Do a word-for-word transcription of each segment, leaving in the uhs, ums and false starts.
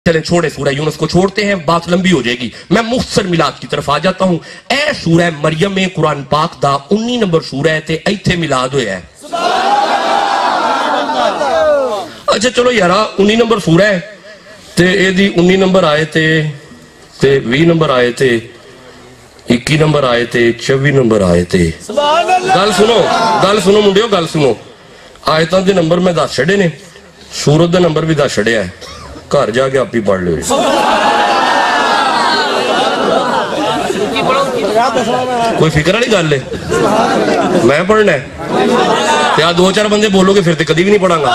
چلیں چھوڑے سورہ یونس کو چھوڑتے ہیں، بات لمبی ہو جائے گی، میں مختصر میلاد کی طرف آ جاتا ہوں۔ اے سورہ مریم میں قرآن پاک دا انی نمبر سورہ ہے تے ایتھے میلاد ہویا ہے۔ اچھا چلو یارا انی نمبر سورہ ہے تے اے دی انی نمبر آئے تے تے وی نمبر آئے تے اکی نمبر آئے تے چوی نمبر آئے تے گل سنو گل سنو منڈیو گل سنو، آیتاں دے نمبر میں دس چھڑے نے، سورت دے نمبر بھی دس چھڑے ہے، گھر جا کے آپ ہی پڑھ لے۔ کوئی فکر والی گل ہے میں پڑھنا ہے یا دو چار بندے بولو گے پھر تے کدی بھی نہیں پڑھاں گا۔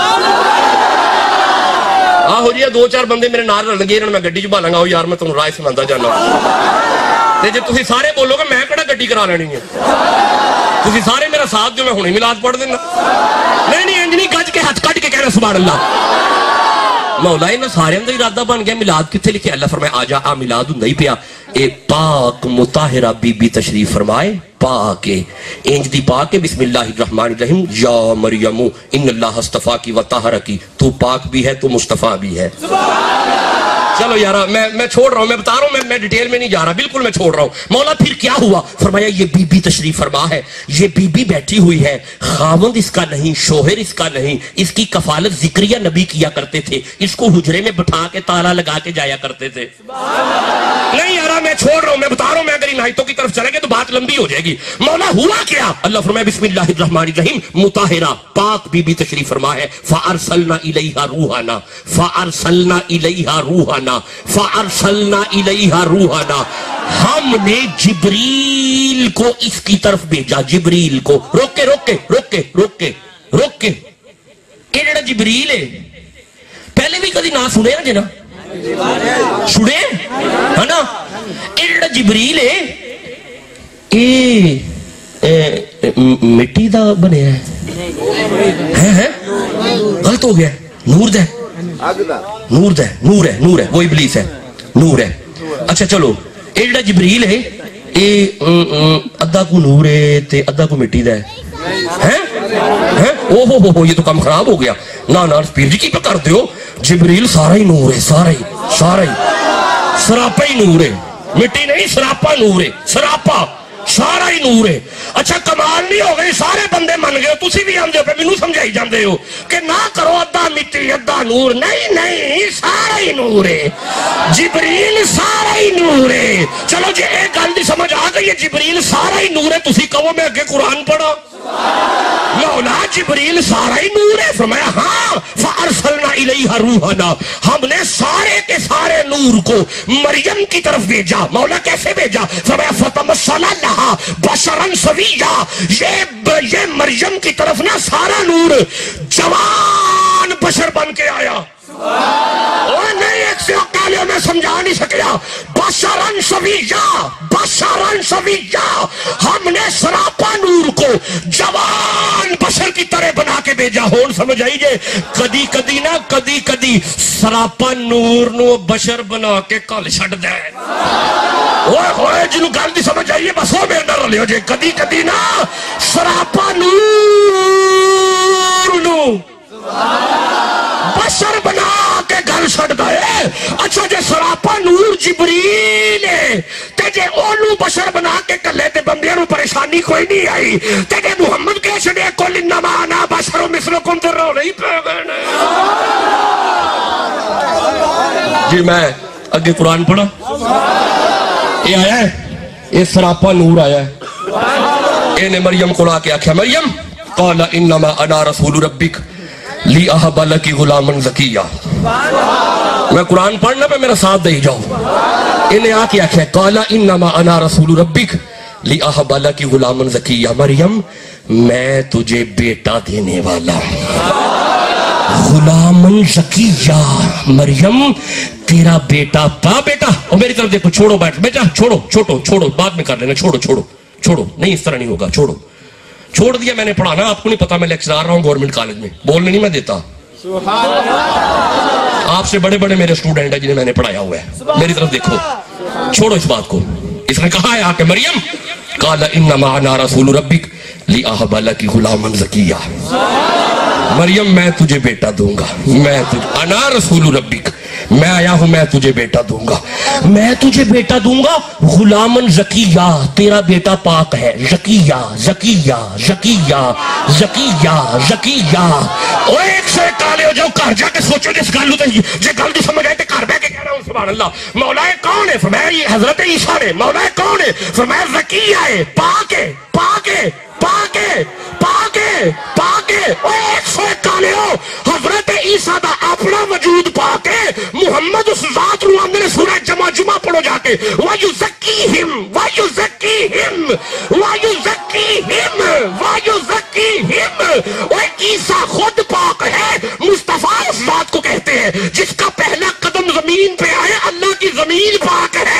آہو جی دو چار بندے میرے نال رل گئے، میں گڈی چ بھالاں گا، یار میں تمہیں رائے سناتا جانا، تے جے تسی سارے بولو گے میں کہڑا گڈی کرا لینی ہے، تسی سارے میرا ساتھ جو میں ہنے میلاد پڑھ دینا۔ نہیں نہیں انج نہیں گج کے ہاتھ کٹ کے کہنا سبحان اللہ۔ مولا انہاں سارے اندر ارادہ بن گیا میلاد کتھے لکھے؟ اللہ فرمائے آ جا آ میلاد ہوندا ہی پیا، اے پاک مطہرہ بی بی تشریف فرمائے، پاک ہے انج دی پاک ہے۔ بسم اللہ الرحمن الرحیم، یا مریم ان اللہ اصطفاکی و طہرکی، تو پاک بھی ہے تو مصطفیٰ بھی ہے۔ چلو یارا میں میں چھوڑ رہا ہوں، میں بتا رہا ہوں، میں میں ڈیٹیل میں نہیں جا رہا، بالکل میں چھوڑ رہا ہوں۔ مولا پھر کیا ہوا؟ فرمایا یہ بی بی تشریف فرما ہے، یہ بی بی بیٹھی ہوئی ہے، خاوند اس کا نہیں، شوہر اس کا نہیں، اس کی کفالت ذکریہ نبی کیا کرتے تھے، اس کو حجرے میں بٹھا کے تالا لگا کے جایا کرتے تھے۔ نہیں یارا میں چھوڑ رہا ہوں، میں بتا رہا ہوں، میں اگر ان آیتوں کی طرف چلیں گے تو بات لمبی ہو جائے گی۔ مولا ہوا کیا؟ اللہ فرمایا بسم اللہ الرحمن الرحیم، مطہرہ پاک بی بی تشریف فرما ہے، فَأَرْسَلْنَا إِلَيْهَا رُوحَنَا فَأَرْسَلْنَا إِلَيْهَا رُوحَنَا فَأَرْسَلْنَا إِلَيْهَا رُوحَنَا، ہم نے جبریل کو اس کی طرف بھیجا، جبریل کو۔ روک کے روک کے روک کے روک کے روک کے یہ جڑا جبریل ہے پہلے بھی کدی نہ سنے نا جنا سنے ہے نا، یہ جڑا جبریل ہے اے مٹی دا بنیا ہے، ہے غلط ہو گیا، نور دے نور دے نور ہے نور ہے وہ ابلیس ہے، نور ہے۔ اچھا چلو اے جڑا جبریل ہے اے ادھا کو نور ہے تے ادھا کو مٹی دا ہے، ہیں اوہ ہو ہو یہ تو کم خراب ہو گیا۔ نا نا پیر جی کی پہ کر دیو، جبریل سارا ہی نور ہے، سارا ہی سارا ہی سراپا ہی نور ہے، مٹی نہیں سراپا نور ہے، سراپا سارا ہی نور ہے۔ اچھا کمال نہیں ہو گئی، سارے بندے من گئے ہو، تسی بھی آندے ہو پہ مینوں سمجھائی جاندے ہو کہ نہ کرو ادھا مٹی ادھا نور، نہیں نہیں سارا ہی نور ہے، جبریل سارا ہی نور ہے۔ چلو جی ایک گل دی سمجھ آ گئی ہے، جبریل سارا ہی نور ہے، تسی کہو میں اگے قرآن پڑھا، مولا جبریل سارا ہی نور ہے؟ فرمایا ہاں، فَأَرْسَلْنَا إِلَيْهَا رُوحَنَا، ہم نے سارے کے سارے نور کو مریم کی طرف بھیجا۔ مولا کیسے بھیجا؟ فرمایا فَتَمَثَّلَ لَهَا بَشَرًا سَوِيًّا، یہ یہ مریم کی طرف نا سارا نور جوان بشر بن کے آیا۔ اور نہیں ایک سے اکالیوں میں سمجھا نہیں سکیا، بشرًا سویّا بشرًا سویّا، ہم نے سراپا نور کو جوان بشر کی طرح بنا کے بھیجا۔ ہون سمجھ آئی جے کدی کدی نا کدی کدی سراپا نور نو بشر بنا کے کل چھڑ دے، اوہ ہوئے جنہوں گل دی سمجھ آئیے بس وہ میرے نہ رلے ہو جائے، کدی کدی نا سراپا نور نو بشر بنا کے گل چھڑ دے۔ اچھا جے سراپا نور جبریل ہے تے جے اولو بشر بنا کے کلے تے بندیاں نو پریشانی کوئی نہیں آئی، تے جے محمد کے چھڑے قل انما انا بشر مثلکم تے رو نہیں پہ گئے۔ جی میں اگے قرآن پڑھا، یہ آیا ہے، یہ سراپا نور آیا ہے۔ اے نے مریم کو لا کے آکھیا مریم قال انما انا رسول ربک لی اہب لکی غلاما زکیہ، میں قرآن پڑھنا پہ میرا ساتھ دے جاؤ۔ انہیں آ کے آکھیا قال انما انا رسول ربک لی اہب لکی غلاما زکیہ، مریم میں تجھے بیٹا دینے والا ہوں، غلاما زکیہ، مریم تیرا بیٹا پا بیٹا، اور میری طرف دیکھو، چھوڑو بیٹھ بیٹا، چھوڑو چھوڑو چھوڑو بعد میں کر لینا، چھوڑو چھوڑو چھوڑو نہیں اس طرح نہیں ہوگا، چھوڑو چھوڑ دیا میں نے پڑھانا، آپ کو نہیں پتا میں لیکچرار رہا ہوں گورنمنٹ کالج میں، بولنے نہیں میں دیتا، آپ سے بڑے بڑے میرے اسٹوڈنٹ ہیں جنہیں میں نے پڑھایا ہوا ہے، میری طرف دیکھو، چھوڑو اس بات کو۔ اس نے کہا ہے آ کہ مریم قال انما انا رسول ربک لی اہب لکی غلاما زکیہ، مریم میں تجھے بیٹا دوں گا، میں تجھے انا رسول ربک، میں آیا ہوں میں تجھے بیٹا دوں گا، میں تجھے بیٹا دوں گا غلامن زکیہ، تیرا بیٹا پاک ہے، زکیہ زکیہ زکیہ زکیہ زکیہ۔ اور ایک سے کالے ہو جاؤ، گھر جا کے سوچو جس گل جے گل تو سمجھ آئے تو گھر بہ کے کہہ رہا ہوں سبحان اللہ۔ مولا کون ہے؟ فرمایا یہ حضرت عیسیٰ نے۔ مولا کون ہے؟ فرمایا زکیہ ہے، پاک ہے پاک ہے پاک ہے پاک ہے پاک ہے۔ اور ایک سو کالے ہو، حضرت عیسیٰ دا اپنا وجود پاک ہے، محمد اس ذات رو اندر سورہ جمعہ جمعہ پڑھو جا کے، وَيُزَكِّيهِمْ وَيُزَكِّيهِمْ وَيُزَكِّيهِمْ وَيُزَكِّيهِمْ۔ اور عیسیٰ خود پاک ہے، مصطفیٰ اس ذات کو کہتے ہیں جس کا پہلا قدم زمین پہ آئے، اللہ کی زمین پاک ہے۔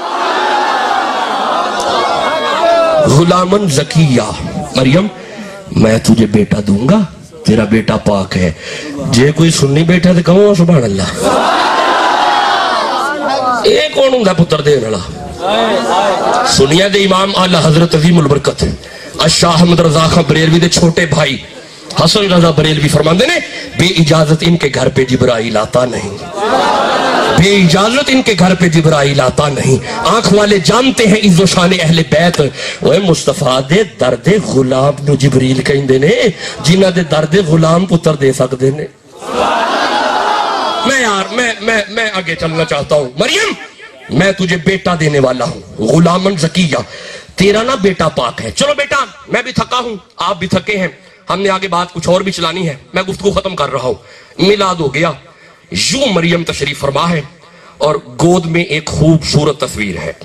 غلامن زکیہ، مریم میں تجھے بیٹا دوں گا، تیرا بیٹا پاک ہے۔ جے کوئی سننی بیٹھا تو کہوں سبحان اللہ۔ اے کون ہوں گا پتر دے نڑا؟ سنیا دے امام اعلی حضرت عظیم البرکت الشاہ احمد رضا خان بریلوی دے چھوٹے بھائی حسن رضا بریلوی فرماندے نے بے اجازت ان کے گھر پہ جبرائیل آتا نہیں، بے اجازت ان کے گھر پہ جبرائیل آتا نہیں۔ آنکھ والے جانتے ہیں عز و شان اہل بیت، وہ مصطفیٰ دے درد غلام نو جبریل کہیں دے نے، جنہ دے درد غلام پتر دے سکتے نے۔ میں یار میں میں میں آگے چلنا چاہتا ہوں۔ مریم میں تجھے بیٹا دینے والا ہوں، غلامن زکیہ، تیرا نا بیٹا پاک ہے۔ چلو بیٹا میں بھی تھکا ہوں، آپ بھی تھکے ہیں، ہم نے آگے بات کچھ اور بھی چلانی ہے، میں گفتگو ختم کر رہا ہوں۔ میلاد ہو گیا، یوں مریم تشریف فرما ہے اور گود میں ایک خوبصورت تصویر ہے۔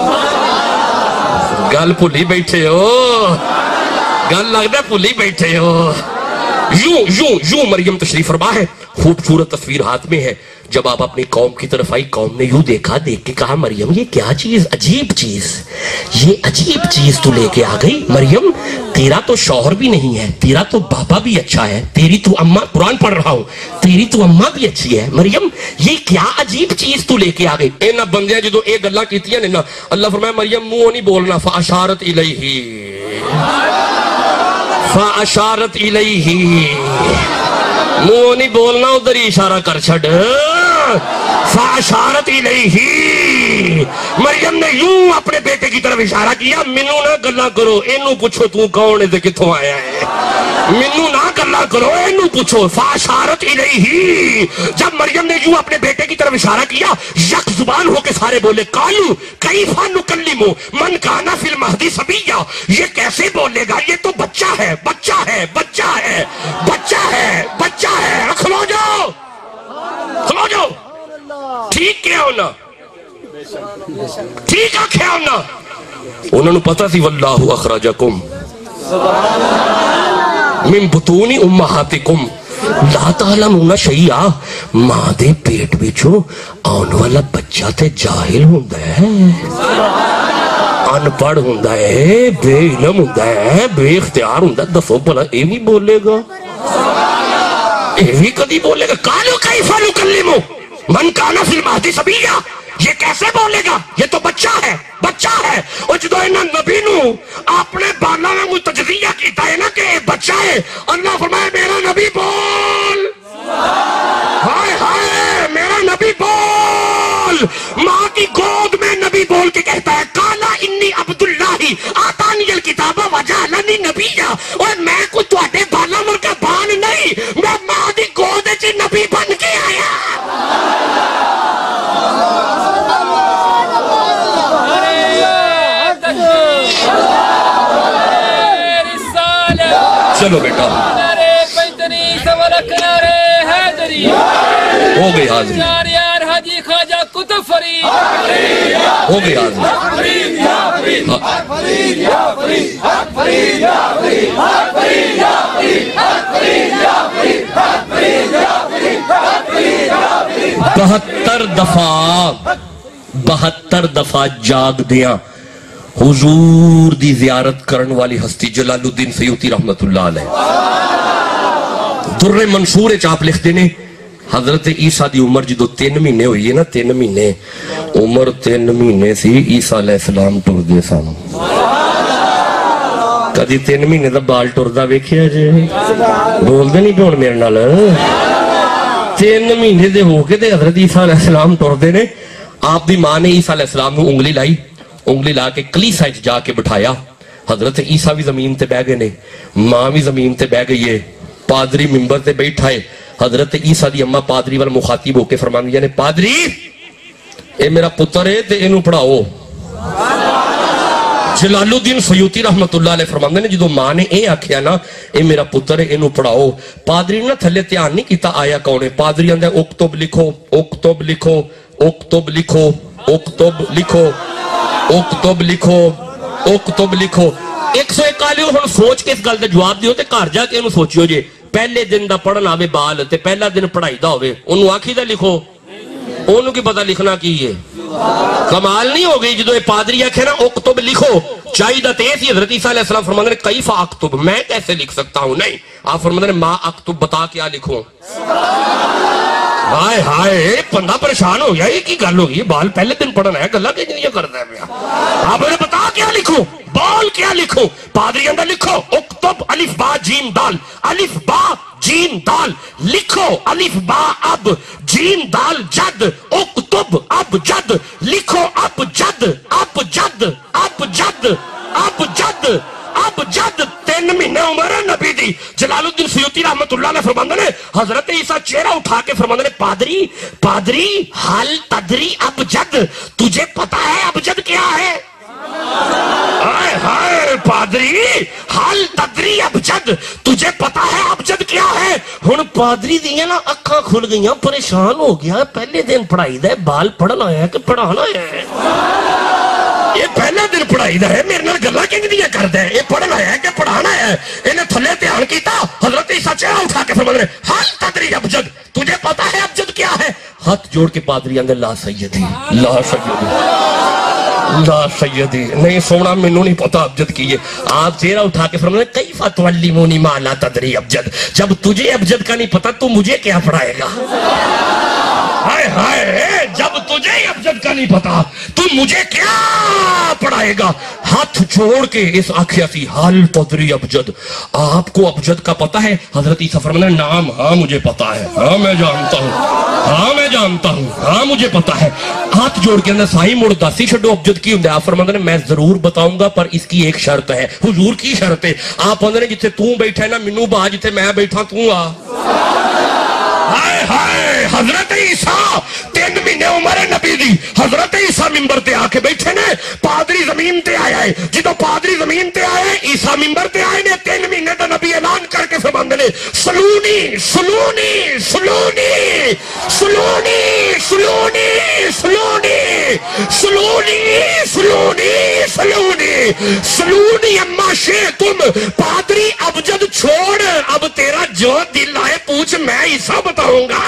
گل پھلی بیٹھے ہو، گل لگتا پھلی بیٹھے ہو۔ یوں یوں یوں مریم تشریف فرما ہے، خوبصورت تصویر ہاتھ میں ہے۔ جب آپ اپنی قوم کی طرف آئی، قوم نے یوں دیکھا، دیکھ کے کہا مریم یہ کیا چیز، عجیب چیز، یہ عجیب چیز تو لے کے آ گئی مریم، تیرا تو شوہر بھی نہیں ہے، تیرا تو بابا بھی اچھا ہے، تیری تو اماں، قرآن پڑھ رہا ہوں، تیری تو اماں بھی اچھی ہے، مریم یہ کیا عجیب چیز تو لے کے آ گئی۔ اے نہ بندیاں جدو اے گلاں کیتیاں نے نا، اللہ فرمایا مریم منہ نہیں بولنا، فاشارت الیہ فاشارت الیہ، منہ نہیں بولنا، ادھر ہی اشارہ کر چھڑ، فاشارت الیہ۔ مریم نے یوں اپنے بیٹے کی طرف اشارہ کیا، منو نہ گلا کرو، اینو پوچھو تو کون ہے تے کتھوں آیا ہے، منو نہ گلا کرو، اینو پوچھو، فاشارت الیہ۔ جب مریم نے یوں اپنے بیٹے کی طرف اشارہ کیا، یک زبان ہو کے سارے بولے، قالو کیف نکلم من کان فی المہدی صبیا، یہ کیسے بولے گا، یہ تو بچہ ہے بچہ ہے بچہ ہے بچہ ہے بچہ ہے۔ کھلو جاؤ کھلو جاؤ، ٹھیک کیا ہونا، ٹھیک آکھیا ہونا۔ انہوں نے پتا سی واللہ اخرجکم من بطون امہاتکم لا تعلمون شیئا، ماں دے پیٹ بچو آن والا بچہ تے جاہل ہوندہ ہے، ان پڑھ ہوندہ ہے، بے علم ہوندہ ہے، بے اختیار ہوندہ ہے، دفعہ بلا اے بھی بولے گا، اے بھی کدی بولے گا۔ قالو کیف نکلم من کان فی المہدی صبیا، یہ کیسے بولے گا، یہ تو بچہ ہے بچہ ہے۔ اور جدو انہاں نبی نو اپنے بالا میں تجزیہ کیتا ہے نا کہ بچہ ہے، اللہ فرمائے میرا نبی بول، ہائے ہائے میرا نبی بول۔ ماں کی گود میں نبی بول کے کہتا ہے قالا انی عبداللہ آتانی الکتاب وجعلنی نبیا، اور میں کوئی تواڈے بالا مر کا بان نہیں، میں ماں دی گود وچ نبی بن کے آیا۔ چلو بیٹا ہو گئی حاضری، ہو گئی حاضری۔ بہتر دفعہ بہتر دفعہ جاگ دیاں حضور دی زیارت کرن والی ہستی جلال الدین سیوطی رحمت اللہ علیہ در منصور چاپ لکھ دینے، حضرت عیسیٰ دی عمر جدو تین مہینے ہوئی ہے نا، تین مہینے عمر تین مہینے سی، عیسیٰ علیہ السلام ٹر دے سام कदी तीन महीने का बाल टुरदा वेखिया जे? बोलते नहीं पे मेरे नाल। तीन महीने दे हो के ते हजरत ईसा अलैहिस्सलाम टुरदे ने। आप दी मां ने ईसा अलैहिस्सलाम नूं उंगली लाई, उंगली ला के कलीसा च जाके बिठाया। हजरत ईसा भी जमीन ते बह गए ने, मां भी जमीन ते बह गई है, पादरी मिंबर ते बैठा है। हजरत ईसा दी अम्मा पादरी वाल मुखातिब होके फरमांदी ने, पादरी ये मेरा पुत्र है ते इनू पढ़ाओ। जलालुद्दीन सयूती रहमतुल्लाह अलैह फरमांदे ने, जदों मां ने ये आख्या ना ये मेरा पुत्र है इनू पढ़ाओ, पादरी ने थल्ले ध्यान नहीं किया आया कौन है। पादरी आंदा उक्तुब लिखो, उक्तुब लिखो, उक्तुब लिखो, उक्तुब लिखो, उक्तुब लिखो, उक्तुब लिखो। एक सौ इकालियो हुण सोच के इस गल दा जवाब दिओ ते घर जाके इनू सोचियो जे पहले दिन दा पढ़न आवे बाल ते पहला दिन पढ़ाई दा होवे, ओनू आखीदा लिखो, ओनू की पता लिखना की है। कमाल नहीं हो गई जो पादरी आखे ना उक्तुब लिखो, चाहिए ते सी। हज़रत ईसा अलैहिस्सलाम फरमाते हैं कैफा अक्तुब, मैं कैसे लिख सकता हूं? नहीं, आप फरमाते हैं मां अक्तुब, बता क्या लिखूं। हाय हाय बंदा परेशान हो गया, ये की गल हो गई? बाल पहले दिन पढ़ना है, गल्ला कितनी करदा है? आप मुझे बता क्या लिखूं, बाल क्या लिखूं? पादरी अंदर लिखो उक्तुब अलिफ बा जीम दाल, अलिफ बा जीम दाल लिखो, अलिफ बा अब जीम दाल जद, उक्तुब अब जद लिखो, अब जद, अब जद, अब जद, अब जद, अब जद। तीन महीने उम्र है नबी दी। जलालुद्दीन सयूती रहमतुल्लाह अलैह फरमांदे ने, हजरत ईसा चेहरा उठा के फरमांदे ने, पादरी पादरी हाल तदरी अब जद, तुझे पता है अब जद क्या है? हाय हाय पादरी हाल तदरी अब जद, तुझे पता है अब जद क्या है? हुण पादरी दी ना अखां खुल गईयां, परेशान हो गया। पहले दिन पढ़ाई दा बाल पढ़ना है कि पढ़ाना है? ये पहले दिन पढ़ाई दा है, मेरे नाल गल्लां किंदियां करदा है? ये पढ़ना है कि पढ़ाना है? इन्हें थल्ले ध्यान कीता, हजरत ईसा चेहरा उठा के फरमांदे ने, हाल तदरी अब जद, तुझे पता है अब जद क्या है? हाथ जोड़ के पादरी अंदर ला सैयदी, ला सैयदी, ला सैयदी। नहीं सोना मैनू नहीं पता अबजद की है। आप चेहरा उठा के फरमाते कैफा तुअल्लिमुनी मा ला तदरी अबजद, जब तुझे अबजद का नहीं पता तू मुझे क्या पढ़ाएगा? हाय हाय जब तुझे अबजद का नहीं पता तू मुझे क्या पढ़ाएगा? हाथ छोड़ के इस आखिया सी हाल तदरी अबजद, आपको अबजद का पता है? हजरत ईसा फरमाते नाम, हाँ मुझे पता है, हाँ मैं जानता हूँ, हाँ मैं जानता हूँ, हाँ मुझे पता है। हाथ जोड़ के अंदर साई मुड़ दसी छड्डो अबजद की हुंदा। आप फरमाते ने मैं जरूर बताऊंगा पर इसकी एक शर्त है। हुजूर की शर्त है? आप कहंदे ने जिथे तू बैठा है ना मैनू बा, जिथे मैं बैठा तू आ। हाय हाय हजरत ईसा तीन महीने उम्र है नबी दी, हजरत ईसा मिंबर ते आके बैठे ने, पादरी जमीन ते आया है। जो पादरी जमीन ते आए ईसा मिंबर ते आए ने, तीन महीने का नबी ऐलान करके फरमांदे ने, सलूनी सलूनी सलूनी सलूनी सलूनी सलूनी सलूनी सलूनी सलूनी सलूनी अम्मा शे तुम। पादरी अबजद छोड़, अब तेरा जो दिल आए पूछ, मैं ईसा बताऊंगा।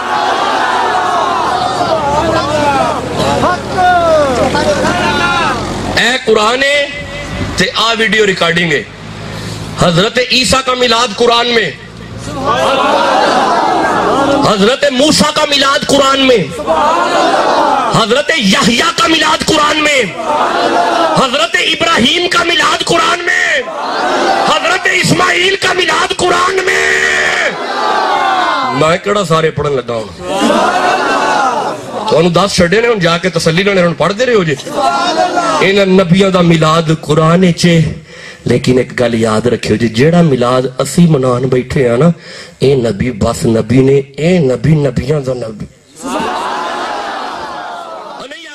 ए कुरान है ते आ वीडियो रिकॉर्डिंग है। हजरत ईसा का मिलाद कुरान में, हजरत मूसा का मिलाद कुरान में, हजरत यहया का मिलाद कुरान में, हजरत इब्राहिम का मिलाद कुरान में, हजरत इस्माइल का मिलाद कुरान में। मैं केड़ा सारे पढ़न लगा हूं, तुहानू दस छड़े ने, जाके तसल्ली नाल पढ़ते रहे हो जे। इन नबियों का मिलाद कुरान च। लेकिन एक गल याद रखियो जी, जेड़ा मिलाद असी मनान बैठे हैं ना, ए नबी बस नबी ने, ए नबी नबियां दा नबी।